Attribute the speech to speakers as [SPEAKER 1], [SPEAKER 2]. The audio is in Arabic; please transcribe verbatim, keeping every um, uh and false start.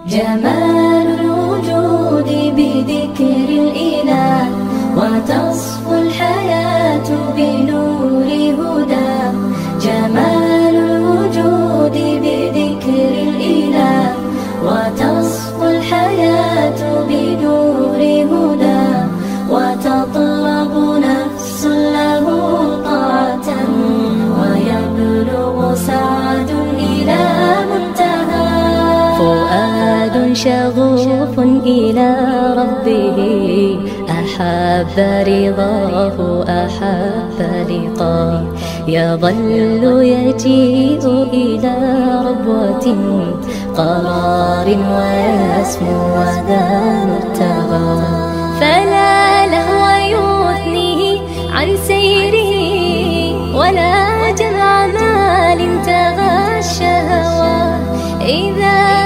[SPEAKER 1] جمال الوجود بذكر الإله، وتصفو الحياة بنور هدى. جمال الوجود بذكر الإله، وتصفو الحياة بنور هدى. وتطلب نفس له طاعة، ويبلغ سعد إلى منتهى. فؤاد شغوف إلى ربه، أحب رضاه أحب لقاه. يظل يجيء إلى ربوة قرار، ويسمو وذا مرتغى. فلا لهو يثنيه عن سيره، ولا جمع مال تغى الشهوى. إذا